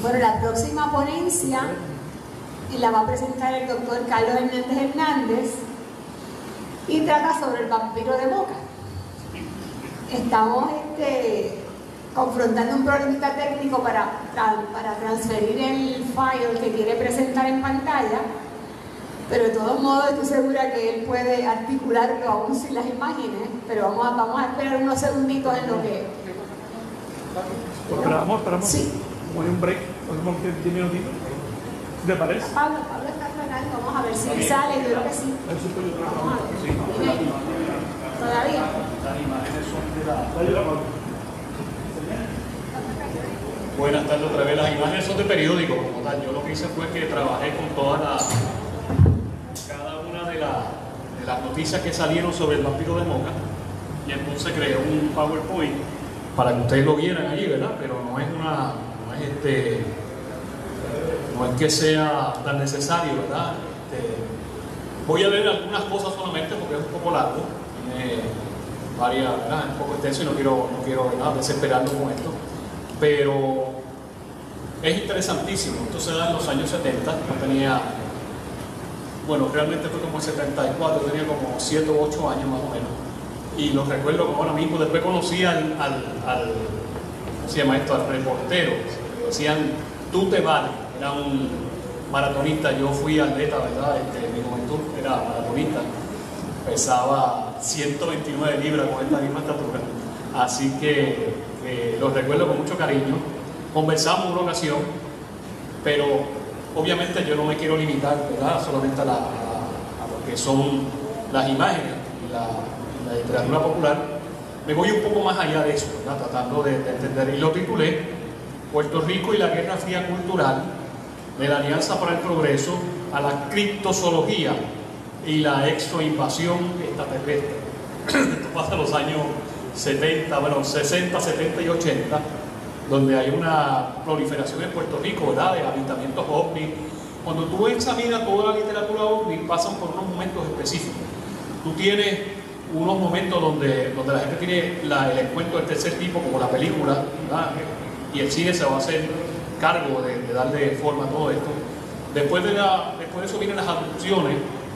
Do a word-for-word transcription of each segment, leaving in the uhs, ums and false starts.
Bueno, la próxima ponencia la va a presentar el doctor Carlos Hernández Hernández y trata sobre el vampiro de Moca. Estamos este, confrontando un problemita técnico para, para transferir el file que quiere presentar en pantalla, pero de todos modos estoy segura que él puede articularlo aún sin las imágenes, pero vamos a, vamos a esperar unos segunditos en lo que... Esperamos, esperamos. Sí. Hay un break, podemos diez minutitos. ¿Te parece? Pablo, Pablo está aclarando, vamos a ver si él sale, yo creo que sí. Vamos a ver. ¿Todavía? Las imágenes son de la... Buenas tardes otra vez. Las imágenes son de periódico como tal. Yo lo que hice fue que trabajé con todas las... cada una de, la, de las noticias que salieron sobre el vampiro de Moca, y entonces creé un PowerPoint para que ustedes lo vieran allí, ¿verdad? Pero no es una... no es este... no es que sea tan necesario, ¿verdad? Este, voy a leer algunas cosas solamente porque es un poco largo, tiene varias, ¿verdad? Es un poco extenso y no quiero, no quiero ¿verdad? desesperarlo con esto, pero es interesantísimo. Esto se da en los años setenta, yo tenía, bueno, realmente fue como el setenta y cuatro, yo tenía como siete u ocho años más o menos, y lo recuerdo como ahora mismo. Después conocí al, al, al ¿cómo se llama esto? Al reportero, decían, tú te vales. Era un maratonista, yo fui atleta, ¿verdad? Este, en mi juventud era maratonista, pesaba ciento veintinueve libras con esta misma estatura, así que eh, los recuerdo con mucho cariño. Conversamos en una ocasión, pero obviamente yo no me quiero limitar, ¿verdad? Solamente a, la, a, a lo que son las imágenes y la, y la literatura popular. Me voy un poco más allá de eso, ¿verdad? Tratando de, de entender, y lo titulé Puerto Rico y la Guerra Fría Cultural, de la Alianza para el Progreso a la criptozoología y la exoinvasión extraterrestre. Esto pasa en los años setenta, bueno, sesenta, setenta y ochenta, donde hay una proliferación en Puerto Rico, ¿verdad?, de avistamientos ovni. Cuando tú examinas toda la literatura ovni, pasan por unos momentos específicos. Tú tienes unos momentos donde, donde la gente tiene la, el encuentro del tercer tipo, como la película, ¿verdad?, y el cine se va a hacer cargo de, de darle forma a todo esto. Después de, la, después de eso vienen las abducciones,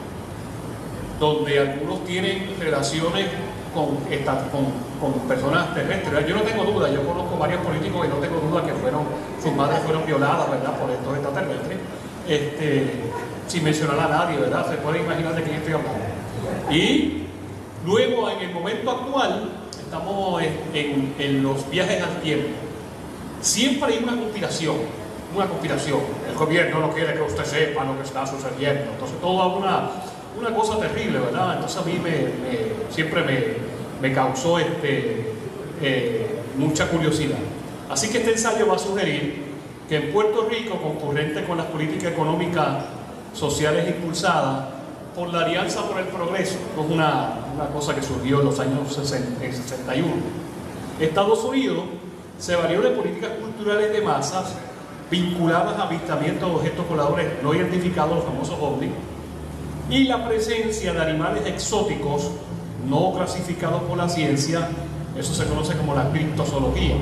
donde algunos tienen relaciones con, esta, con, con personas terrestres. Yo no tengo duda, yo conozco varios políticos y no tengo duda que fueron, sus madres fueron violadas, ¿verdad?, por estos extraterrestres. Este, sin mencionar a nadie, ¿verdad? Se puede imaginar de quién estoy hablando. Y luego, en el momento actual, estamos en, en, en los viajes al tiempo. Siempre hay una conspiración, una conspiración. El gobierno no quiere que usted sepa lo que está sucediendo. Entonces, toda una, una cosa terrible, ¿verdad? Entonces, a mí me, me, siempre me, me causó este, eh, mucha curiosidad. Así que este ensayo va a sugerir que en Puerto Rico, concurrente con las políticas económicas sociales impulsadas por la Alianza por el Progreso, que es una, una cosa que surgió en los años sesenta y uno, Estados Unidos se valió de políticas culturales de masas vinculadas a avistamientos de objetos voladores no identificados, los famosos ovnis, y la presencia de animales exóticos no clasificados por la ciencia, eso se conoce como la criptozoología,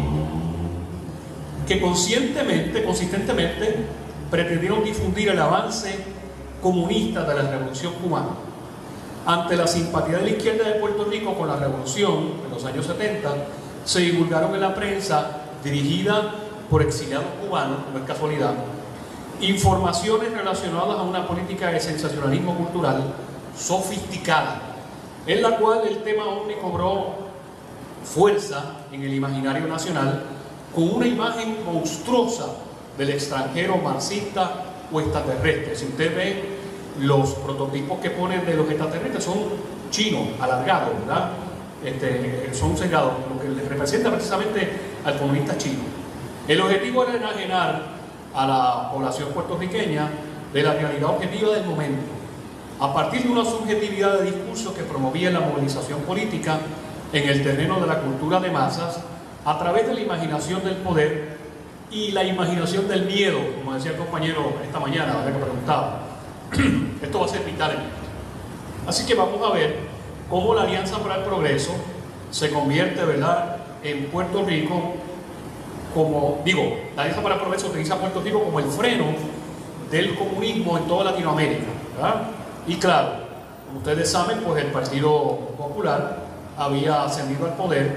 que conscientemente, consistentemente pretendieron difundir el avance comunista de la Revolución Cubana. Ante la simpatía de la izquierda de Puerto Rico con la Revolución de los años setenta, se divulgaron en la prensa, dirigida por exiliados cubanos, no es casualidad, informaciones relacionadas a una política de sensacionalismo cultural sofisticada, en la cual el tema ovni cobró fuerza en el imaginario nacional con una imagen monstruosa del extranjero marxista o extraterrestre. Si usted ve los prototipos que ponen de los extraterrestres, son chinos, alargados, ¿verdad? Este, son cegados, lo que les representa precisamente al comunista chino. El objetivo era enajenar a la población puertorriqueña de la realidad objetiva del momento, a partir de una subjetividad de discurso que promovía la movilización política en el terreno de la cultura de masas, a través de la imaginación del poder y la imaginación del miedo, como decía el compañero esta mañana, ¿verdad?, que preguntaba. Esto va a ser vital en esto. Así que vamos a ver cómo la Alianza para el Progreso se convierte, ¿verdad?, en Puerto Rico como, digo, la Alianza para el Progreso utiliza a Puerto Rico como el freno del comunismo en toda Latinoamérica, ¿verdad? Y claro, como ustedes saben, pues el Partido Popular había ascendido al poder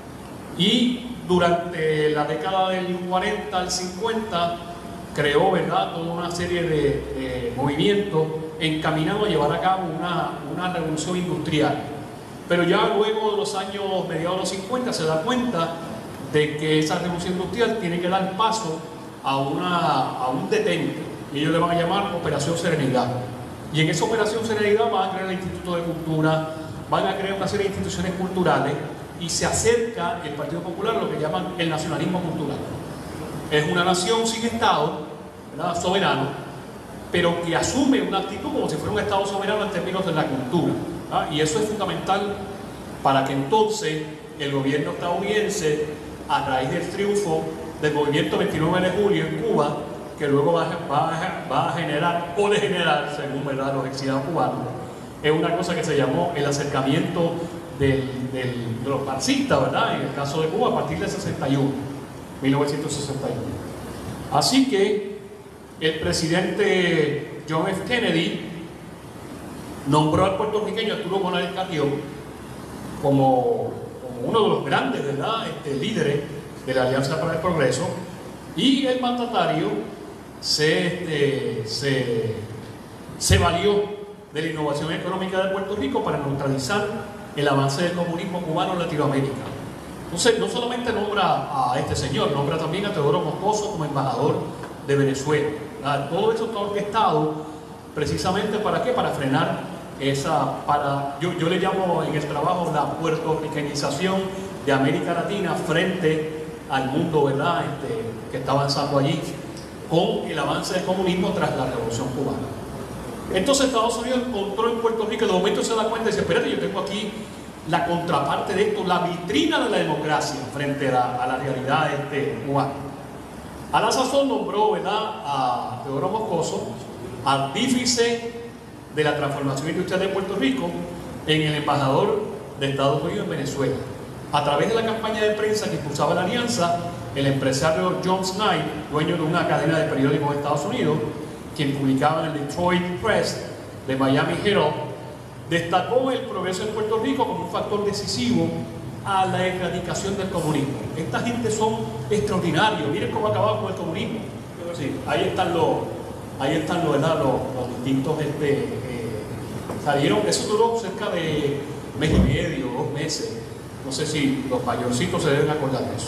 y durante la década del cuarenta al cincuenta creó, ¿verdad?, toda una serie de, de movimientos encaminados a llevar a cabo una, una revolución industrial. Pero ya luego de los años mediados de los cincuenta se da cuenta de que esa revolución industrial tiene que dar paso a, una, a un detente, y ellos le van a llamar Operación Serenidad. Y en esa Operación Serenidad van a crear el Instituto de Cultura, van a crear una serie de instituciones culturales, y se acerca el Partido Popular a lo que llaman el nacionalismo cultural. Es una nación sin Estado, ¿verdad?, soberano, pero que asume una actitud como si fuera un Estado soberano en términos de la cultura, ¿verdad? Y eso es fundamental para que entonces el gobierno estadounidense, a raíz del triunfo del movimiento veintinueve de julio en Cuba, que luego va a, va a, va a generar o degenerar, según, ¿verdad?, los exiliados cubanos, es una cosa que se llamó el acercamiento del, del, de los marxistas, ¿verdad?, en el caso de Cuba, a partir del sesenta y uno, mil novecientos sesenta y uno. Así que el presidente John F. Kennedy nombró al puertorriqueño Arturo Bonales Carrión como, como uno de los grandes, ¿verdad?, este, líderes de la Alianza para el Progreso, y el mandatario se, este, se, se valió de la innovación económica de Puerto Rico para neutralizar el avance del comunismo cubano en Latinoamérica. Entonces, no solamente nombra a este señor, nombra también a Teodoro Moscoso como embajador de Venezuela. ¿Verdad? Todo eso está orquestado precisamente ¿para qué? Para frenar esa, para, yo, yo le llamo en el trabajo la puertorriqueñización de América Latina frente al mundo, ¿verdad?, este, que está avanzando allí con el avance del comunismo tras la Revolución Cubana. Entonces Estados Unidos encontró en Puerto Rico, de momento se da cuenta y dice, espérate, yo tengo aquí la contraparte de esto, la vitrina de la democracia frente a la, a la realidad este, cubana. A la sazón nombró, ¿verdad?, a Teodoro Moscoso artífice de la transformación industrial de Puerto Rico en el embajador de Estados Unidos en Venezuela. A través de la campaña de prensa que impulsaba la alianza, el empresario John Knight, dueño de una cadena de periódicos de Estados Unidos, quien publicaba en el Detroit Press de Miami Herald, destacó el progreso en Puerto Rico como un factor decisivo a la erradicación del comunismo. Esta gente son extraordinarios, miren cómo ha acabado con el comunismo. Sí, ahí están los, ahí están los, ¿verdad?, los, los distintos, este, eh, salieron, eso duró cerca de mes y medio, dos meses. No sé si los mayorcitos se deben acordar de eso.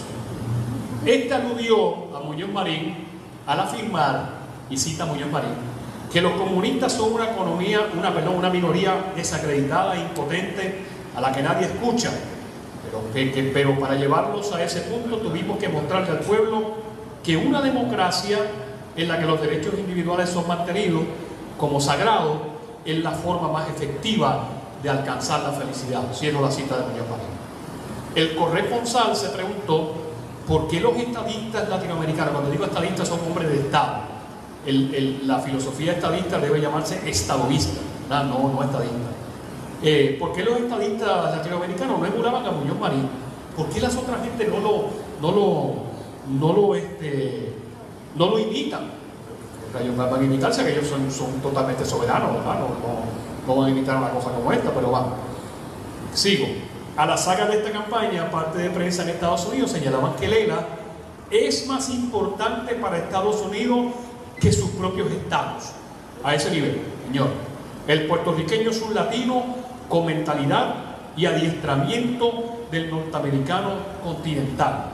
Este aludió a Muñoz Marín al afirmar, y cita a Muñoz Marín, que los comunistas son una economía, una, perdón, una minoría desacreditada e impotente a la que nadie escucha, pero, que, que, pero para llevarlos a ese punto tuvimos que mostrarle al pueblo que una democracia en la que los derechos individuales son mantenidos como sagrados es la forma más efectiva de alcanzar la felicidad. Cierro la cita de Muñoz Marín. El corresponsal se preguntó por qué los estadistas latinoamericanos, cuando digo estadistas son hombres de Estado, el, el, la filosofía estadista debe llamarse estadovista, no, no, no estadista. Eh, ¿Por qué los estadistas latinoamericanos no emulaban a Muñoz Marín? ¿Por qué las otras gente no lo, no lo, no lo, este, no lo imitan? Porque ellos van a imitarse, que ellos son, son totalmente soberanos, ¿verdad? No, no, no van a imitar una cosa como esta, pero vamos. Sigo. A la saga de esta campaña, parte de prensa en Estados Unidos señalaban que Lela es más importante para Estados Unidos que sus propios estados. A ese nivel, señor. El puertorriqueño es un latino con mentalidad y adiestramiento del norteamericano continental.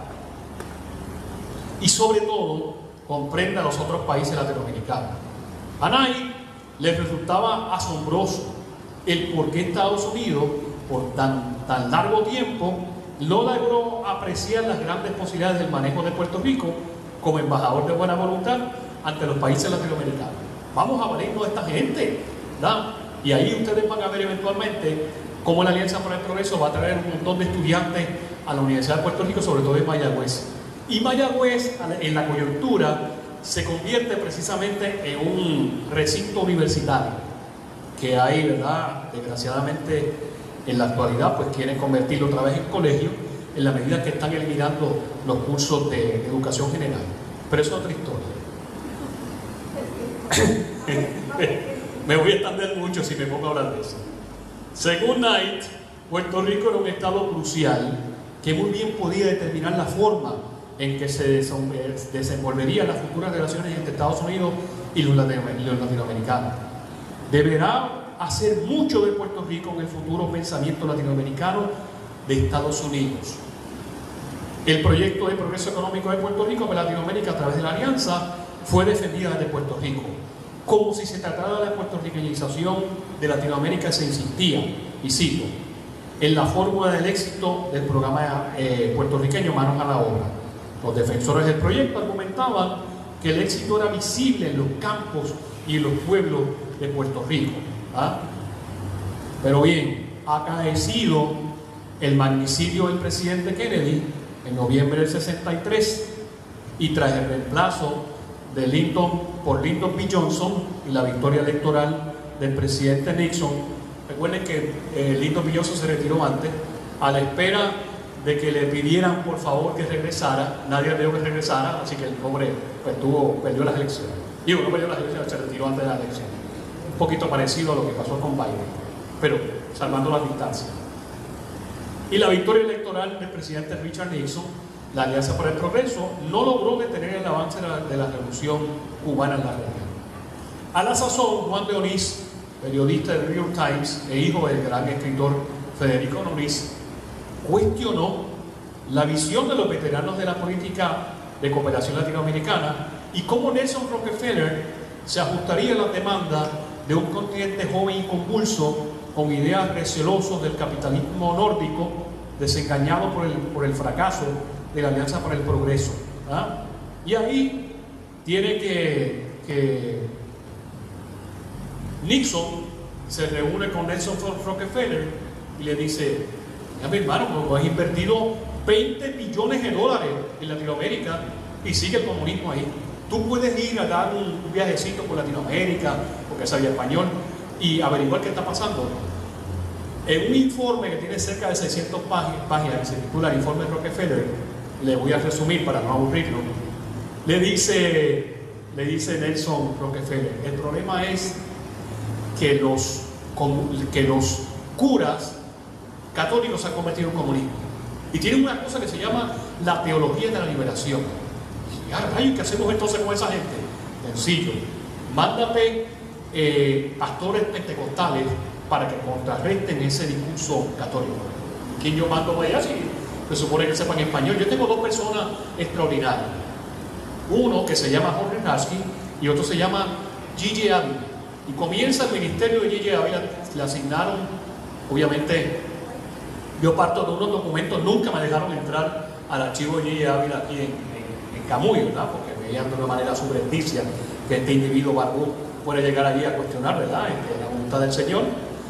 Y sobre todo, comprende a los otros países latinoamericanos. A Knight le resultaba asombroso el por qué Estados Unidos, por tan, tan largo tiempo, no logró apreciar las grandes posibilidades del manejo de Puerto Rico como embajador de buena voluntad ante los países latinoamericanos. Vamos a valernos de esta gente, ¿verdad? Y ahí ustedes van a ver eventualmente cómo la Alianza para el Progreso va a traer un montón de estudiantes a la Universidad de Puerto Rico, sobre todo en Mayagüez. Y Mayagüez, en la coyuntura, se convierte precisamente en un recinto universitario que hay, ¿verdad?, desgraciadamente, en la actualidad, pues quieren convertirlo otra vez en colegio, en la medida que están eliminando los cursos de educación general. Pero eso es otra historia. Me voy a extender mucho si me pongo a hablar de eso. Según Knight, Puerto Rico era un estado crucial que muy bien podía determinar la forma en que se desenvolverían las futuras relaciones entre Estados Unidos y los latinoamericanos. Deberá hacer mucho de Puerto Rico en el futuro pensamiento latinoamericano de Estados Unidos. El proyecto de progreso económico de Puerto Rico para Latinoamérica a través de la alianza fue defendida desde Puerto Rico, como si se tratara de la puertorriqueñización de Latinoamérica. Se insistía, y cito, en la fórmula del éxito del programa eh, puertorriqueño Manos a la Obra. Los defensores del proyecto argumentaban que el éxito era visible en los campos y en los pueblos de Puerto Rico. ¿Ah? Pero bien, acaecido el magnicidio del presidente Kennedy en noviembre del sesenta y tres y tras el reemplazo de Lyndon por Lyndon B. Johnson y la victoria electoral del presidente Nixon. Recuerden que eh, Lyndon B. Johnson se retiró antes, a la espera de que le pidieran por favor que regresara. Nadie le dijo que regresara, así que el pobre pues, tuvo, perdió las elecciones. Digo, no perdió las elecciones, se retiró antes de las elecciones. Un poquito parecido a lo que pasó con Biden, pero salvando las distancias. Y la victoria electoral del presidente Richard Nixon, la Alianza para el Progreso, no logró detener el avance de la, de la revolución cubana en la región. A la sazón, Juan de Onís, periodista del New York Times e hijo del gran escritor Federico Onís, cuestionó la visión de los veteranos de la política de cooperación latinoamericana y cómo Nelson Rockefeller se ajustaría a la demanda de un continente joven y convulso con ideas recelosos del capitalismo nórdico, desengañado por el, por el fracaso de la Alianza para el Progreso. ¿Ah? Y ahí tiene que, que Nixon se reúne con Nelson Rockefeller y le dice: ya mi hermano, como has invertido veinte billones de dólares en Latinoamérica y sigue el comunismo ahí, tú puedes ir a dar un viajecito por Latinoamérica, porque sabía español, y averiguar qué está pasando. En un informe que tiene cerca de seiscientas páginas, que se titula el informe de Rockefeller, le voy a resumir para no aburrirlo, le dice, le dice Nelson Rockefeller: el problema es que los, que los curas católicos se han convertido en comunismo y tienen una cosa que se llama la teología de la liberación. Y ahora, ¿qué hacemos entonces con esa gente? Sencillo, mándate eh, pastores pentecostales para que contrarresten ese discurso católico. ¿Quién yo mando para allá? Si se supone que sepan español. Yo tengo dos personas extraordinarias, uno que se llama Jorge Rasky y otro se llama Gigi Ávila, y comienza el ministerio de Gigi Ávila. Le asignaron, obviamente yo parto de unos documentos, nunca me dejaron entrar al archivo de Gigi Ávila aquí en, en, en Camuy, ¿verdad? Porque veían de una manera subrepticia que este individuo barbudo puede llegar allí a cuestionar, ¿verdad?, este, la voluntad del Señor.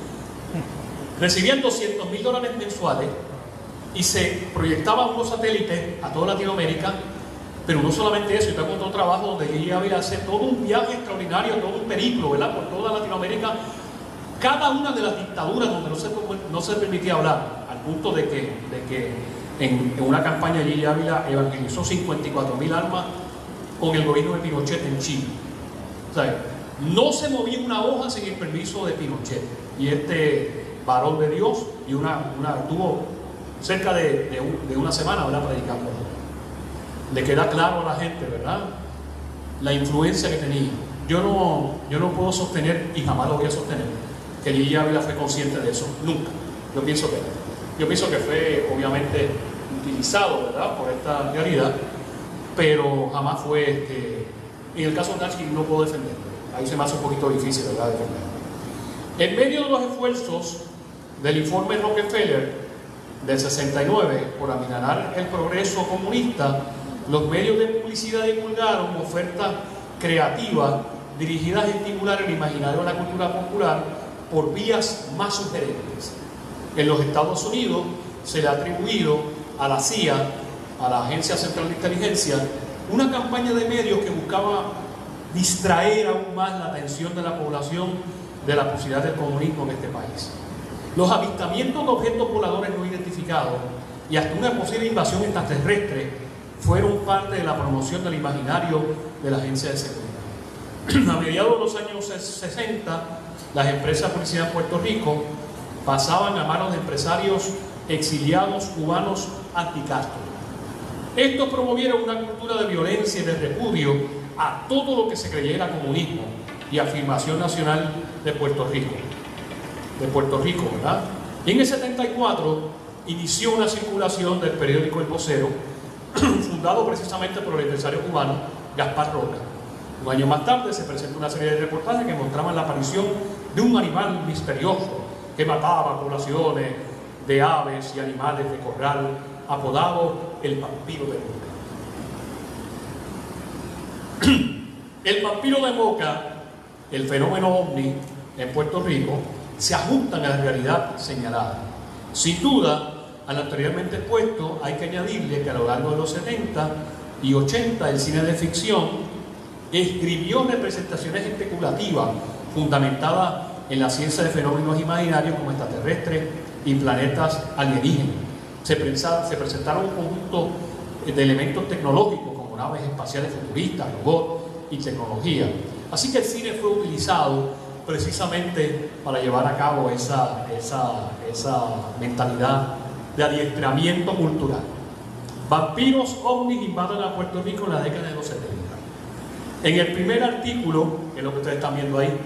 Recibían doscientos mil dólares mensuales y se proyectaban unos satélites a toda Latinoamérica. Pero no solamente eso, yo tengo otro trabajo donde Gigi Ávila hace todo un viaje extraordinario, todo un periplo, ¿verdad?, por toda Latinoamérica, cada una de las dictaduras donde no se, no se permitía hablar, al punto de que, de que en, en una campaña Gigi Ávila evangelizó cincuenta y cuatro mil almas con el gobierno de Pinochet en Chile. O sea, no se movía una hoja sin el permiso de Pinochet. Y este varón de Dios y una, una, tuvo cerca de, de, un, de una semana, ¿verdad?, predicando. Le queda claro a la gente, ¿verdad?, la influencia que tenía. Yo no, yo no puedo sostener, y jamás lo voy a sostener, que Gigi Ávila fue consciente de eso, nunca. Yo pienso que yo pienso que fue obviamente utilizado, ¿verdad?, por esta realidad, pero jamás fue este, en el caso de Nachi no puedo defenderlo. Ahí se me hace un poquito difícil, ¿verdad?, defenderlo. En medio de los esfuerzos del informe Rockefeller del sesenta y nueve por amilanar el progreso comunista, los medios de publicidad divulgaron ofertas creativas dirigidas a estimular el imaginario de la cultura popular por vías más sugerentes. En los Estados Unidos se le ha atribuido a la C I A, a la Agencia Central de Inteligencia, una campaña de medios que buscaba distraer aún más la atención de la población de la posibilidad del comunismo en este país. Los avistamientos de objetos voladores no identificados y hasta una posible invasión extraterrestre fueron parte de la promoción del imaginario de la agencia de seguridad. A mediados de los años sesenta, las empresas de publicidad en Puerto Rico pasaban a manos de empresarios exiliados cubanos anticastro. Estos promovieron una cultura de violencia y de repudio a todo lo que se creyera comunismo y afirmación nacional de Puerto Rico. De Puerto Rico, ¿verdad? Y en el setenta y cuatro inició una circulación del periódico El Vocero, fundado precisamente por el empresario cubano Gaspar Roca. Un año más tarde se presentó una serie de reportajes que mostraban la aparición de un animal misterioso que mataba poblaciones de aves y animales de corral, apodado el vampiro de Moca. El vampiro de Moca, el fenómeno ovni en Puerto Rico, se ajustan a la realidad señalada. Sin duda, al anteriormente expuesto, hay que añadirle que a lo largo de los setenta y ochenta el cine de ficción escribió representaciones especulativas fundamentadas en la ciencia de fenómenos imaginarios como extraterrestres y planetas alienígenas. Se, pensa, se presentaron un conjunto de elementos tecnológicos como naves espaciales futuristas, robots y tecnología. Así que el cine fue utilizado precisamente para llevar a cabo esa, esa, esa mentalidad de adiestramiento cultural. Vampiros ovnis invaden a Puerto Rico en la década de los setenta. En el primer artículo, que es lo que ustedes están viendo ahí,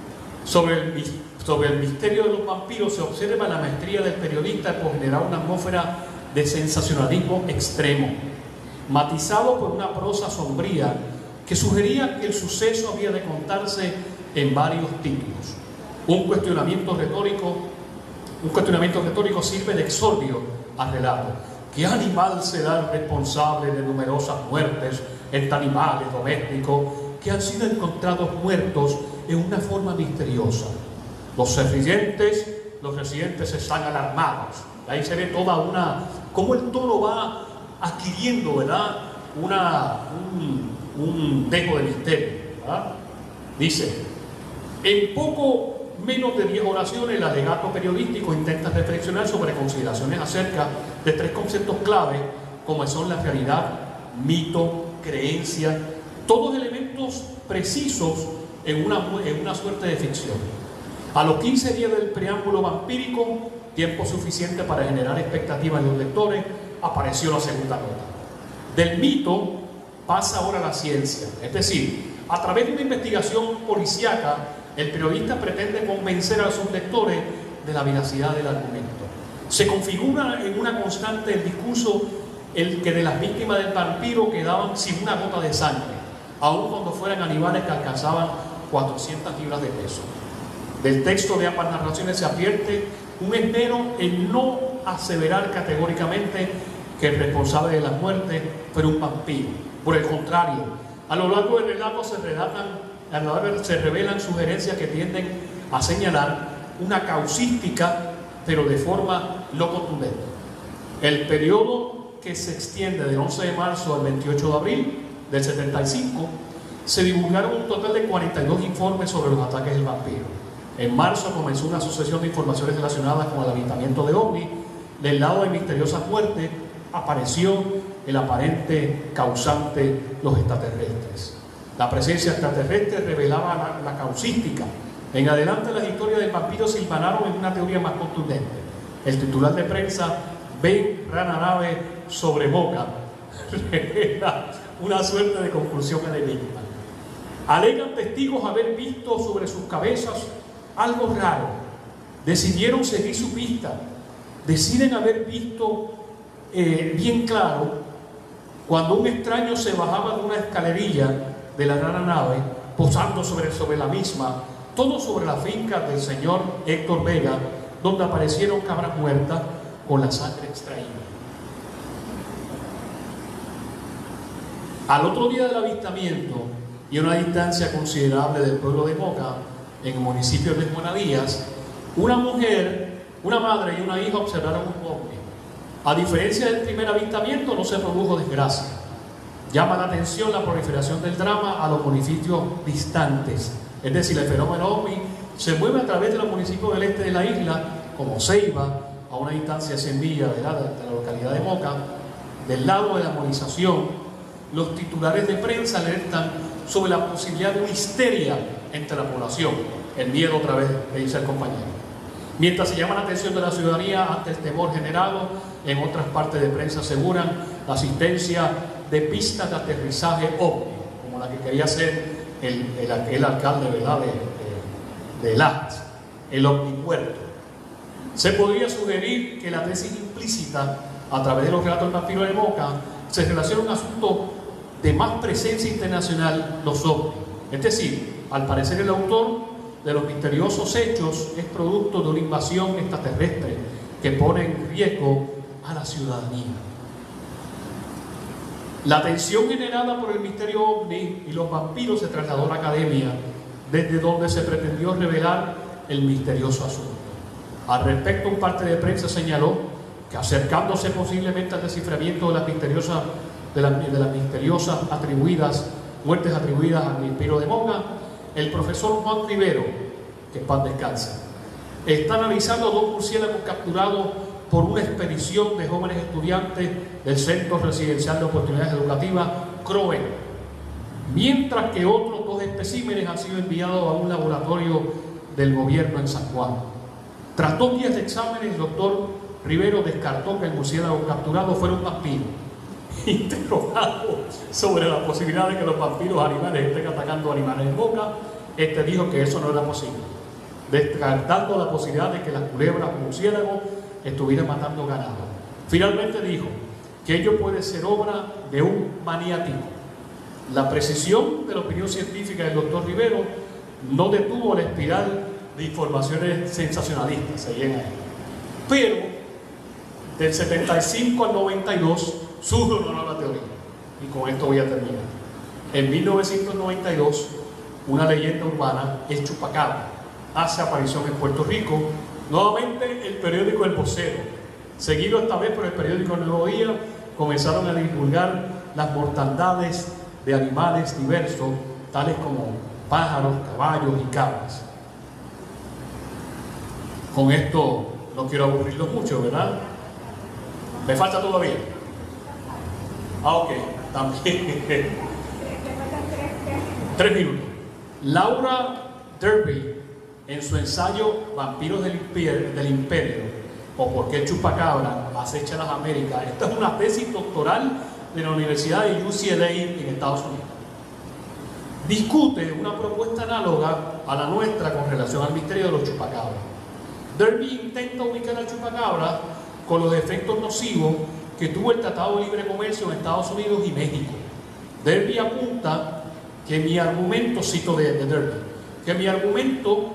sobre el, sobre el misterio de los vampiros, se observa la maestría del periodista por generar una atmósfera de sensacionalismo extremo, matizado por una prosa sombría que sugería que el suceso había de contarse en varios títulos. Un cuestionamiento retórico, un cuestionamiento retórico sirve de exordio al relato. ¿Qué animal será el responsable de numerosas muertes entre animales domésticos que han sido encontrados muertos en una forma misteriosa? Los residentes, los residentes están alarmados. Ahí se ve toda una, cómo el tono va adquiriendo, ¿verdad? Una, un, un dejo de misterio, ¿verdad? Dice, en poco menos de diez oraciones, el alegato periodístico intenta reflexionar sobre consideraciones acerca de tres conceptos clave, como son la realidad, mito, creencia, todos elementos precisos en una, en una suerte de ficción. A los quince días del preámbulo vampírico, tiempo suficiente para generar expectativas en los lectores, apareció la segunda nota. Del mito pasa ahora la ciencia, es decir, a través de una investigación policíaca, el periodista pretende convencer a sus lectores de la veracidad del argumento. Se configura en una constante el discurso el que de las víctimas del vampiro quedaban sin una gota de sangre, aun cuando fueran animales que alcanzaban cuatrocientas libras de peso. Del texto de ambas narraciones se advierte un esmero en no aseverar categóricamente que el responsable de las muertes fue un vampiro. Por el contrario, a lo largo del relato se relatan A lo largo se revelan sugerencias que tienden a señalar una causística, pero de forma no contundente. El periodo que se extiende del once de marzo al veintiocho de abril del setenta y cinco, se divulgaron un total de cuarenta y dos informes sobre los ataques del vampiro. En marzo comenzó una sucesión de informaciones relacionadas con el avistamiento de ovnis. Del lado de misteriosas muertes apareció el aparente causante, los extraterrestres. La presencia extraterrestre revelaba la, la causística. En adelante las historias del vampiro se hilvanaron en una teoría más contundente. El titular de prensa, Ven rana nave sobre Moca, revela una suerte de conclusión al enigma. Alegan testigos haber visto sobre sus cabezas algo raro. Decidieron seguir su pista. Deciden haber visto eh, bien claro cuando un extraño se bajaba de una escalerilla de la rara nave, posando sobre, sobre la misma, todo sobre la finca del señor Héctor Vega, donde aparecieron cabras muertas con la sangre extraída. Al otro día del avistamiento, y a una distancia considerable del pueblo de Moca, en el municipio de Juanadías, una mujer, una madre y una hija observaron un ovni. A diferencia del primer avistamiento, no se produjo desgracia. Llama la atención la proliferación del drama a los municipios distantes. Es decir, el fenómeno ovni se mueve a través de los municipios del este de la isla, como Ceiba, a una distancia de cien millas, ¿verdad?, de, de la localidad de Moca, del lado de la movilización, los titulares de prensa alertan sobre la posibilidad de una histeria entre la población. El miedo, otra vez, le dice el compañero. Mientras se llama la atención de la ciudadanía ante el temor generado, en otras partes de prensa aseguran la asistencia de pistas de aterrizaje ovni, como la que quería hacer el, el, el alcalde, ¿verdad?, de, de, de Lajas, el ovnipuerto. Se podría sugerir que la tesis implícita a través de los relatos del vampiro de Moca se relaciona a un asunto de más presencia internacional, los ovnis. Es decir, al parecer el autor de los misteriosos hechos es producto de una invasión extraterrestre que pone en riesgo a la ciudadanía. La tensión generada por el misterio ovni y los vampiros se trasladó a la academia, desde donde se pretendió revelar el misterioso asunto. Al respecto, un parte de prensa señaló que, acercándose posiblemente al desciframiento de las misteriosas, de las, de las misteriosas atribuidas, muertes atribuidas al vampiro de Moca, el profesor Juan Rivero, que en paz descanse, está analizando dos murciélagos capturados por una expedición de jóvenes estudiantes del Centro Residencial de Oportunidades Educativas, CROE, mientras que otros dos especímenes han sido enviados a un laboratorio del gobierno en San Juan. Tras dos días de exámenes, el doctor Rivero descartó que el murciélago capturado fuera un vampiro. Interrogado sobre la posibilidad de que los vampiros animales estén atacando animales en Moca, este dijo que eso no era posible, descartando la posibilidad de que las culebras o murciélagos estuvieran matando ganado. Finalmente dijo que ello puede ser obra de un maniático. La precisión de la opinión científica del doctor Rivero no detuvo la espiral de informaciones sensacionalistas, seguían ahí. Pero del setenta y cinco al noventa y dos surge una nueva teoría, y con esto voy a terminar. En mil novecientos noventa y dos, una leyenda urbana, el chupacabra, hace aparición en Puerto Rico. Nuevamente el periódico El Vocero, seguido esta vez por el periódico El Nuevo Día, comenzaron a divulgar las mortandades de animales diversos, tales como pájaros, caballos y cabras. Con esto no quiero aburrirlos mucho, ¿verdad? ¿Me falta todavía? Ah, ok, también. Tres minutos. Laura Derby, en su ensayo Vampiros del Imperio, del Imperio o por qué el chupacabra acecha las Américas, esta es una tesis doctoral de la Universidad de U C L A en Estados Unidos. Discute una propuesta análoga a la nuestra con relación al misterio de los chupacabras. Derby intenta ubicar al chupacabra con los efectos nocivos que tuvo el Tratado de Libre Comercio en Estados Unidos y México. Derby apunta que mi argumento, cito de, de Derby, que mi argumento,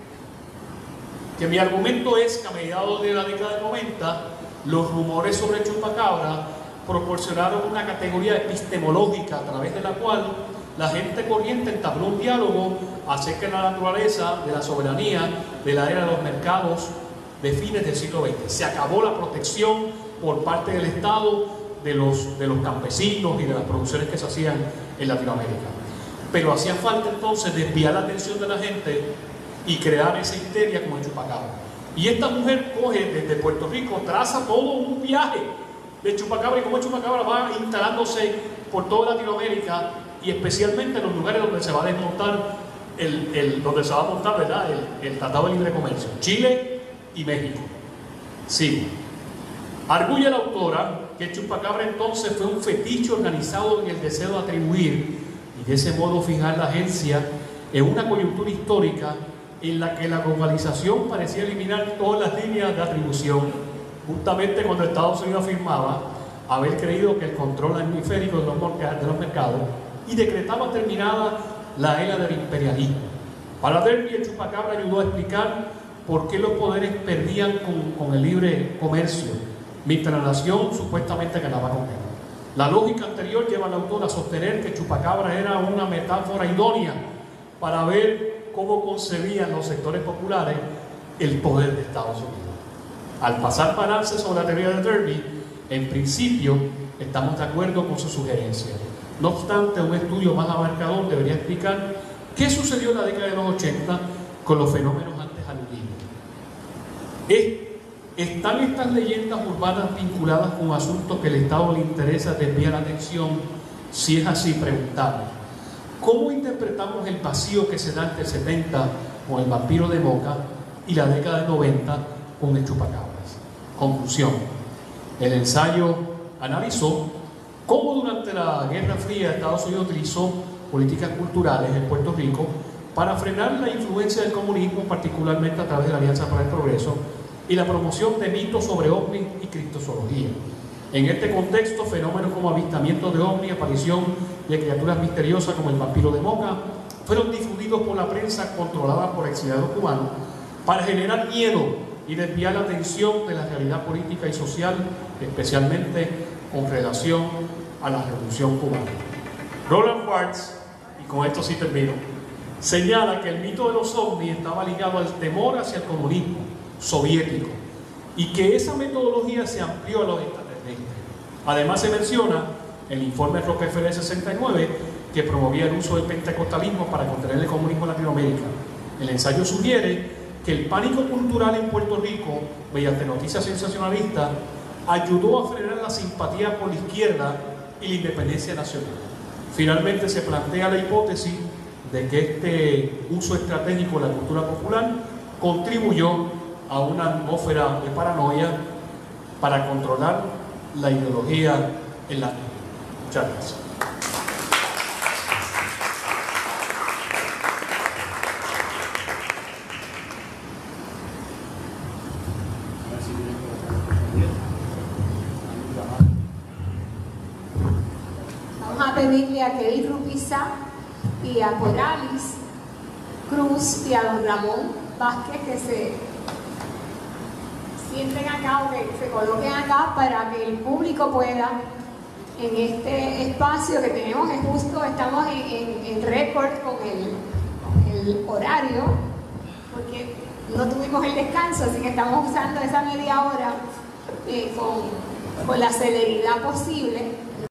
que mi argumento es que a mediados de la década de noventa, los rumores sobre el chupacabra proporcionaron una categoría epistemológica a través de la cual la gente corriente entabló un diálogo acerca de la naturaleza, de la soberanía, de la era de los mercados de fines del siglo veinte. Se acabó la protección por parte del Estado de los, de los campesinos y de las producciones que se hacían en Latinoamérica. Pero hacía falta entonces desviar la atención de la gente y crear esa histeria como el chupacabra. Y esta mujer coge desde Puerto Rico, traza todo un viaje de chupacabra y cómo el chupacabra va instalándose por toda Latinoamérica y especialmente en los lugares donde se va a desmontar el, el, donde se va a montar, ¿verdad?, el, el Tratado de Libre Comercio, Chile y México. Sí. Arguye la autora que el chupacabra entonces fue un fetiche organizado en el deseo de atribuir y de ese modo fijar la agencia en una coyuntura histórica en la que la globalización parecía eliminar todas las líneas de atribución, justamente cuando Estados Unidos afirmaba haber creído que el control hemisférico de los, de los mercados y decretaba terminada la era del imperialismo. Para Derby, el chupacabra ayudó a explicar por qué los poderes perdían con, con el libre comercio, mientras la nación supuestamente ganaba con él. La lógica anterior lleva al autor a sostener que el chupacabra era una metáfora idónea para ver cómo concebían los sectores populares el poder de Estados Unidos. Al pasar pararse sobre la teoría de Derby, en principio estamos de acuerdo con su sugerencia. No obstante, un estudio más abarcador debería explicar qué sucedió en la década de los ochenta con los fenómenos antes aludidos. Es ¿Están estas leyendas urbanas vinculadas con asuntos que el Estado le interesa desviar la atención? Si es así, preguntamos, ¿cómo interpretamos el vacío que se da entre el setenta con el vampiro de Moca y la década de noventa con el chupacabras? Conclusión. El ensayo analizó cómo durante la Guerra Fría Estados Unidos utilizó políticas culturales en Puerto Rico para frenar la influencia del comunismo, particularmente a través de la Alianza para el Progreso, y la promoción de mitos sobre ovnis y criptozoología. En este contexto, fenómenos como avistamientos de ovnis, aparición de criaturas misteriosas como el vampiro de Moca, fueron difundidos por la prensa controlada por exiliados cubanos para generar miedo y desviar la atención de la realidad política y social, especialmente con relación a la Revolución Cubana. Roland Barthes, y con esto sí termino, señala que el mito de los ovnis estaba ligado al temor hacia el comunismo soviético y que esa metodología se amplió a los extraterrestres. Además se menciona el informe Rockefeller sesenta y nueve que promovía el uso del pentecostalismo para contener el comunismo en Latinoamérica. El ensayo sugiere que el pánico cultural en Puerto Rico, mediante noticias sensacionalistas, ayudó a frenar la simpatía por la izquierda y la independencia nacional. Finalmente se plantea la hipótesis de que este uso estratégico de la cultura popular contribuyó a una atmósfera de paranoia para controlar la ideología en la... Muchas gracias. Vamos a pedirle a Kelly Rupiza y a Coralis Cruz y a don Ramón Vázquez que se sienten acá o que se coloquen acá para que el público pueda, en este espacio que tenemos, es justo, estamos en, en, en récord con el, con el horario, porque no tuvimos el descanso, así que estamos usando esa media hora eh, con, con la celeridad posible.